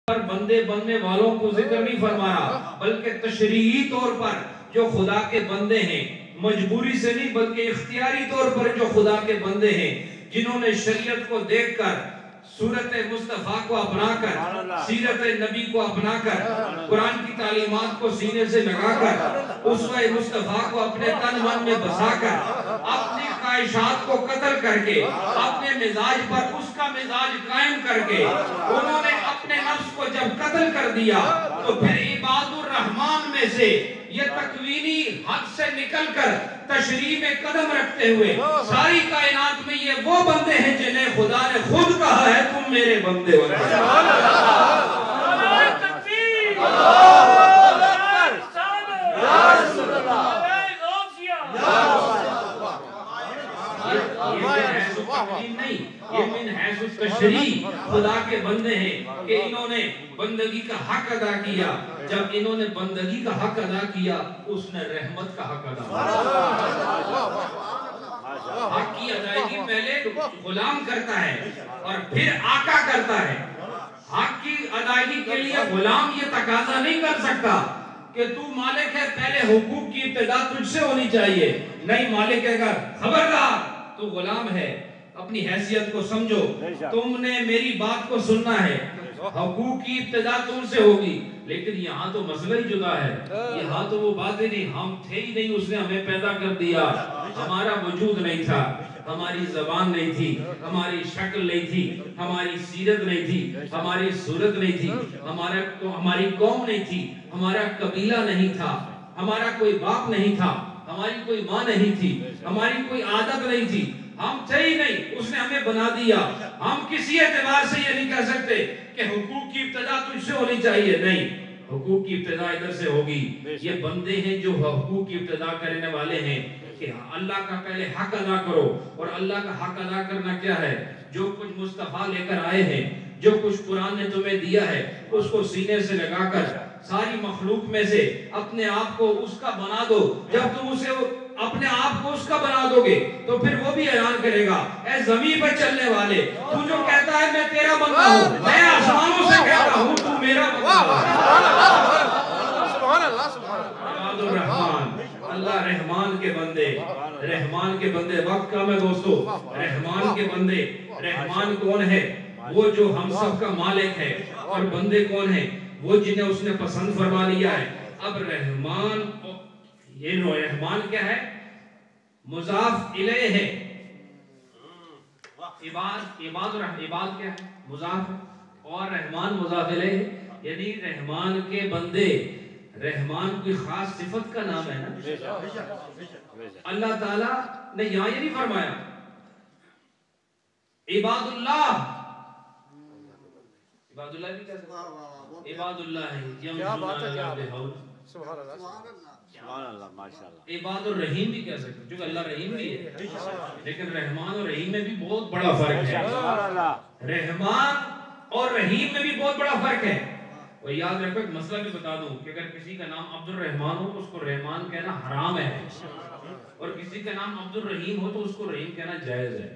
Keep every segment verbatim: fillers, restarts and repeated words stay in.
پر بندے بننے والوں کو ذکر نہیں فرمایا، بلکہ تشریعی طور پر جو خدا کے بندے ہیں، مجبوری سے نہیں بلکہ اختیاری طور پر جو خدا کے بندے ہیں، جنہوں نے شریعت کو دیکھ کر، صورت مصطفیٰ کو اپنا کر، سیرت نبی کو اپنا کر، قرآن کی تعلیمات کو سینے سے لگا کر، اسوہ مصطفیٰ کو اپنے تن من میں بسا کر، اپنی خواہشات کو قتل کر کے، اپنے مزاج پر اس کا مزاج قائم کر کے، انہوں نے اپنے نفس کو جب قتل کر دیا تو پھر عباد الرحمن میں سے یہ تکوینی حد سے نکل کر تشریح میں قدم رکھتے ہوئے ساری کائنات میں یہ وہ بندے ہیں جنہیں خدا نے خود کہا ہے تم میرے بندے ہو۔ نہیں، یہ من حیث التشریع خدا کے بندے ہیں کہ انہوں نے بندگی کا حق ادا کیا۔ جب انہوں نے بندگی کا حق ادا کیا، اس نے رحمت کا حق ادا کیا۔ حق کی ادائیگی پہلے غلام کرتا ہے اور پھر آقا کرتا ہے۔ حق کی ادائیگی کے لیے غلام یہ تقاضا نہیں کر سکتا کہ تو مالک ہے، پہلے حقوق کی ابتدا تجھ سے ہونی چاہیے۔ نہیں، مالک کہے گا خبردار تو غلام ہے، اپنی حیثیت کو سمجھو، تم نے میری بات کو سننا ہے، حقوق کی ابتدا تم سے ہوگی۔ لیکن یہاں تو مسئلہ ہی جدا ہے، یہاں تو وہ بات ہی نہیں، ہم تھے ہی نہیں، اس نے ہمیں پیدا کر دیا، ہمارا وجود نہیں تھا، ہماری زبان نہیں تھی، ہماری شکل نہیں تھی، ہماری سیرت نہیں تھی، ہماری صورت نہیں تھی، ہمارا ہماری قوم نہیں تھی، ہمارا قبیلہ نہیں تھا، ہمارا کوئی باپ نہیں تھا، ہماری کوئی ماں نہیں تھی، ہماری کوئی عادت نہیں تھی، ہم تھے ہی نہیں، اس نے ہمیں بنا دیا۔ ہم کسی اعتبار سے یہ نہیں کہہ سکتے کہ حقوق کی ابتدا تجھ سے ہونی چاہیے، نہیں، حقوق کی ابتدا ادھر سے ہوگی۔ یہ بندے ہیں جو حقوق کی ابتدا کرنے والے ہیں کہ اللہ کا پہلے حق ادا کرو، اور اللہ کا حق ادا کرنا کیا ہے؟ جو کچھ مصطفیٰ لے کر آئے ہیں، جو کچھ قرآن نے تمہیں دیا ہے، اس کو سینے سے لگا کر ساری مخلوق میں سے اپنے آپ کو اس کا بنا دو۔ جب تم اسے اپنے آپ کو اس کا بنا دو گے تو پھر وہ بھی اعلان کرے گا، اے زمین پر چلنے والے، تو جو کہتا ہے میں تیرا بندہ ہوں، میں آسمانوں سے کہتا ہوں تو میرا بندہ ہوں۔ سبحان اللہ، سبحان اللہ، الرحمن، اللہ رحمان کے بندے، رحمان کے بندے۔ وقت کم ہے دوستو، رحمان کے بندے۔ رحمان کون ہے؟ وہ جو ہم سب کا مالک ہے، اور بندے کون ہیں؟ وہ جنہیں اس نے پسند فرما لیا ہے۔ اب رحمان، یہ رحمان کیا ہے؟ مضاف الیہ ہے۔ عباد، عباد اور عباد کیا ہے؟ مضاف ہے، اور رحمان مضاف الیہ ہے، یعنی رحمان کے بندے۔ رحمان کوئی خاص صفت کا نام ہے نا۔ اللہ تعالیٰ نے یہاں یہ نہیں فرمایا عباد اللہ، عباد اللہ بھی کہہ سکتے، عباد اللہ ہے، سبحان اللہ، ماشاءاللہ۔ عباد الرحیم بھی کہہ سکتے، جو اللہ رحیم بھی ہے، لیکن رحمان اور رحیم میں بھی بہت بڑا فرق ہے۔ رحمان اور رحیم میں بھی بہت بڑا فرق ہے۔ اور یاد رکھو، ایک مسئلہ بھی بتا دوں کہ اگر کسی کا نام عبد الرحمان ہو تو اس کو رحمان کہنا حرام ہے، اور کسی کا نام عبد الرحیم ہو تو اس کو رحیم کہنا جائز ہے۔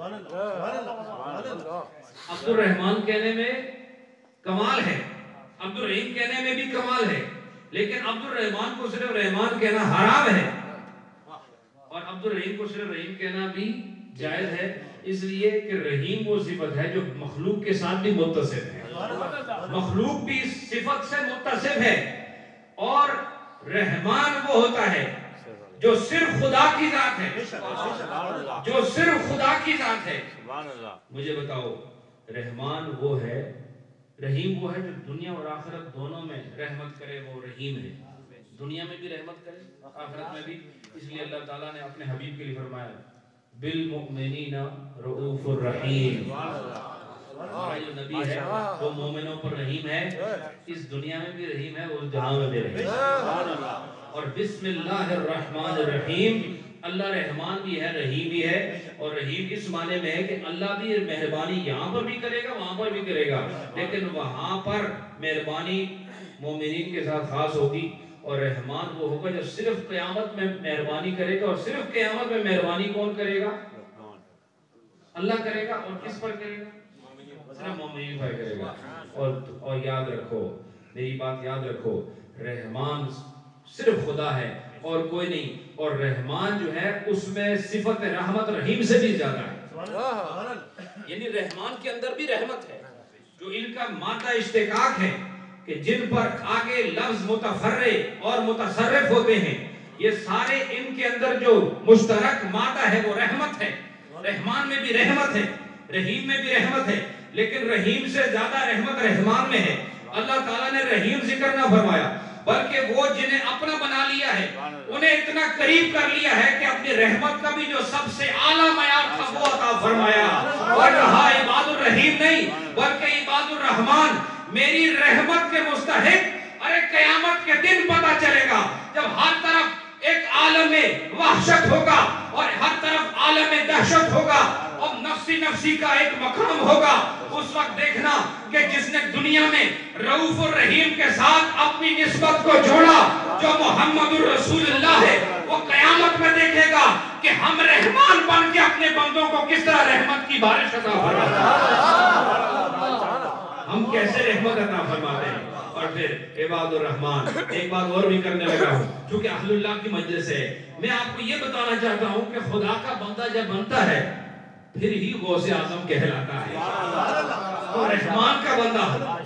عبد الرحمان کہنے میں کمال ہے، عبد الرحیم کہنے میں بھی کمال ہے، لیکن عبد الرحمان کو صرف رحمان کہنا حرام ہے، اور عبد الرحیم کو صرف رحیم کہنا بھی جائز ہے، اس لیے کہ رحیم وہ صفت ہے جو مخلوق کے ساتھ بھی متصف ہے، مخلوق بھی اس صفت سے متصف ہے، اور رحمان وہ ہوتا ہے جو صرف خدا کی ذات ہے، جو صرف خدا کی ذات ہے۔ مجھے بتاؤ، رحمان وہ ہے، رحیم وہ ہے جو دنیا اور آخرت دونوں میں رحمت کرے، وہ رحیم ہے، دنیا میں بھی رحمت کرے، آخرت میں بھی۔ اس لیے اللہ تعالیٰ نے اپنے حبیب کے لیے فرمایا بالمؤمنین رؤوف الرحیم، ہمارا جو نبی ہے وہ مومنوں پر رحیم ہے، اس دنیا میں بھی رحیم ہے اور جہاں میں بھی رحیم ہے۔ اور بسم اللہ الرحمن الرحیم، اللہ رحمان بھی ہے، رحیم بھی ہے، اور رحیم اس معنی میں ہے کہ اللہ بھی مہربانی یہاں پر بھی کرے گا، وہاں پر بھی کرے گا، لیکن وہاں پر مہربانی مومنین کے ساتھ خاص ہوگی، اور رحمان وہ ہوگا جو صرف قیامت میں مہربانی کرے گا، اور صرف قیامت میں مہربانی کون کرے گا؟ اللہ کرے گا، اور کس پر کرے گا؟ صرف مومنین فائر کرے گا. اور اور یاد رکھو, میری بات یاد رکھو, رحمان صرف خدا ہے اور کوئی نہیں, اور رحمان جو ہے اس میں صفت رحمت رحیم سے بھی زیادہ ہے. یعنی رحمان کے اندر بھی رحمت ہے, جو ان کا مادہ اشتقاق ہے کہ جن پر آگے لفظ متفرع اور متصرف ہوتے ہیں, یہ سارے ان کے اندر جو مشترک مادہ ہے وہ رحمت ہے. رحمان میں بھی رحمت ہے, رحیم میں بھی رحمت ہے, لیکن رحیم سے زیادہ رحمت رحمان میں ہے. اللہ تعالیٰ نے رحیم ذکر نہ فرمایا, بلکہ وہ جنہیں اپنا بنا لیا ہے انہیں اتنا قریب کر لیا ہے کہ اپنی رحمت کا بھی جو سب سے اعلیٰ معیار تھا وہ عطا فرمایا, اور کہا عباد الرحیم نہیں بلکہ عباد الرحمان میری رحمت کے مستحق. ارے قیامت کے دن پتہ چلے گا جب ہر طرف ایک عالم وحشت ہوگا اور ہر طرف عالم دہشت ہوگا اور نفسی نفسی کا ایک مقام ہوگا. اس وقت دیکھنا کہ جس نے دنیا میں رؤوف الرحیم کے ساتھ اپنی نسبت کو جوڑا جو محمد الرسول اللہ ہے, وہ قیامت میں دیکھے گا کہ ہم رحمان بن کے اپنے بندوں کو کس طرح رحمت کی بارش عطا فرماتے ہیں, ہم کیسے رحمت عطا فرماتے ہیں. اور پھر عباد الرحمان, ایک بات اور بھی کرنے لگا ہوں چونکہ اہل اللہ کی مجلس ہے, میں آپ کو یہ بتانا چاہتا ہوں کہ خدا کا بندہ جب بنتا ہے پھر ہی غوث اعظم کہلاتا ہے. اور رحمان کا بندہ,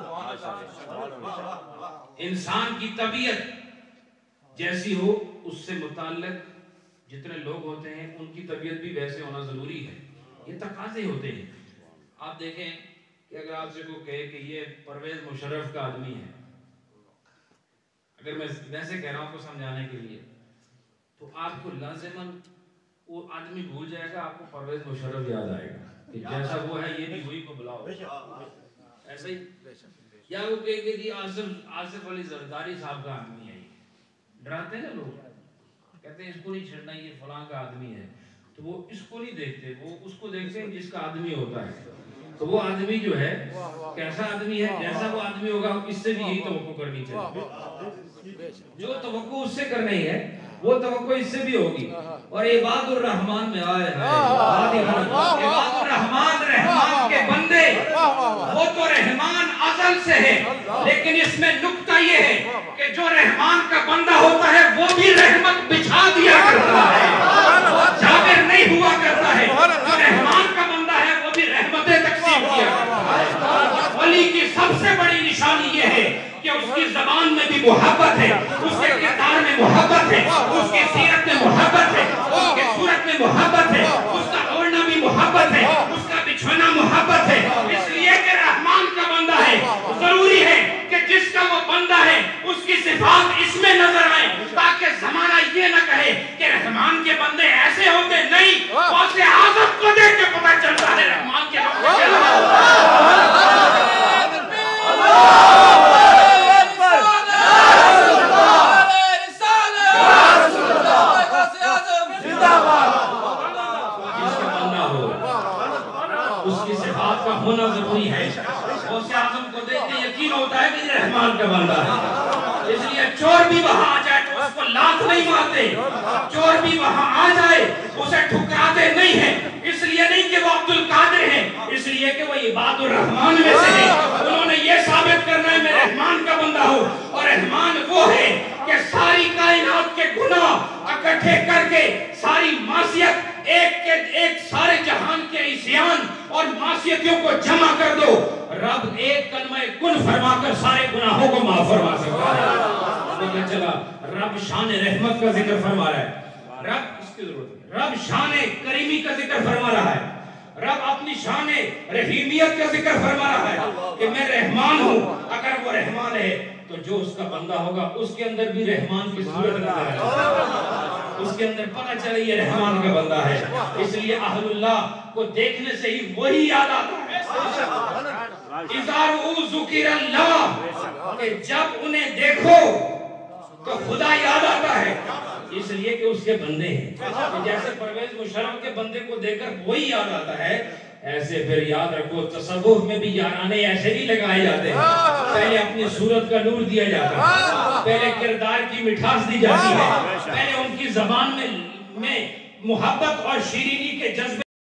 انسان کی طبیعت جیسی ہو اس سے متعلق جتنے لوگ ہوتے ہیں ان کی طبیعت بھی ویسے ہونا ضروری ہے, یہ تقاضے ہوتے ہیں. آپ دیکھیں کہ اگر آپ سے کوئی کہے کہ یہ پرویز مشرف کا آدمی ہے, اگر میں ویسے کہہ رہا ہوں کو سمجھانے کے لیے, تو آپ کو لازماً وہ آدمی بھول جائے گا, آپ کو پرویز مشرف یاد آئے گا کہ جیسا وہ ہے یہ بھی وہی کو بلاؤ, ایسا ہی. یا وہ کہے کہ جی آصف آصف علی زرداری صاحب کا آدمی ہے, ڈراتے ہیں نا لوگ, کہتے ہیں اس کو نہیں چھڑنا یہ فلاں کا آدمی ہے, تو وہ اس کو نہیں دیکھتے, وہ اس کو دیکھتے ہیں جس کا آدمی ہوتا ہے. تو وہ آدمی جو ہے کیسا آدمی ہے, جیسا وہ آدمی ہوگا اس سے بھی یہی توقع کرنی چاہیے, جو توقع اس سے کرنی ہے وہ توقع اس سے بھی ہوگی. اور عباد الرحمان میں آئے ہیں, عباد الرحمان رحمان کے بندے, وہ تو رحمان ازل سے ہے, لیکن اس میں نکتہ یہ ہے کہ جو رحمان کا بندہ ہوتا ہے وہ بھی رحمت بچھا دیا کرتا ہے, وہ جابر نہیں ہوا کرتا ہے. جو رحمان کا بندہ ہے وہ بھی رحمتیں تقسیم کیا کرتا ہے. ولی کی سب سے بڑی نشانی یہ ہے کہ اس کی زبان میں بھی محبت ہے, اس کے کردار میں محبت ہے, اس کی سیرت میں محبت ہے, اس کے صورت میں محبت ہے, اس کا اوڑھنا بھی محبت ہے, اس کا بچھونا محبت ہے. اس لیے کہ رحمان کا بندہ ہے, ضروری ہے کہ جس کا وہ بندہ ہے اس کی صفات اس میں نظر آئیں, تاکہ زمانہ یہ نہ کہے کہ رحمان کے بندے ایسے ہوتے نہیں. غوث اعظم کو دیکھ کے پتہ چلتا ہے رحمان کے بندے کیا ہوتے. ہونا ضروری ہے. غوث اعظم کو دیکھ کے یقین ہوتا ہے کہ رحمان کا بندہ ہے. اس لیے چور بھی وہاں آ جائے تو اس کو لات نہیں مارتے, چور بھی وہاں آ جائے اسے ٹھکراتے نہیں ہیں. اس لیے نہیں کہ وہ عبد القادر ہیں, اس لیے کہ وہ عباد الرحمان میں سے ہیں. انہوں نے یہ ثابت کرنا ہے میں رحمان کا بندہ ہوں, اور رحمان وہ ہے کہ ساری کائنات کے گناہ اکٹھے کر کے ساری معصیت ایک کے ایک سارے جہان کے عصیان اور معصیتوں کو جمع کر دو, رب ایک کلمہ کن فرما کر سارے گناہوں کو معاف فرما سکتا ہے. پتہ چلا رب شان رحمت کا ذکر فرما رہا ہے, رب اس کی ضرورت ہے, رب شان کریمی کا ذکر فرما رہا ہے, رب اپنی شان رحیمیت کا ذکر فرما رہا ہے کہ میں رحمان ہوں. اگر وہ رحمان ہے تو جو اس کا بندہ ہوگا اس کے اندر بھی رحمان کی صورت نظر آئے, اس کے اندر پتہ چلے یہ رحمان کا بندہ ہے. اس لیے اہل اللہ کو دیکھنے سے ہی وہی یاد آتا ہے, اذا رؤوا ذکر اللہ, کہ جب انہیں دیکھو تو خدا یاد آتا ہے. اس لیے کہ اس کے بندے ہیں, جیسے پرویز مشرف کے بندے کو دیکھ کر وہی یاد آتا ہے, ایسے پھر یاد رکھو تصوف میں بھی یارانے ایسے ہی لگائے جاتے ہیں. پہلے اپنی صورت کا نور دیا جاتا ہے, پہلے کردار کی مٹھاس دی جاتی ہے, پہلے ان کی زبان میں میں محبت اور شیرینی کے جذبے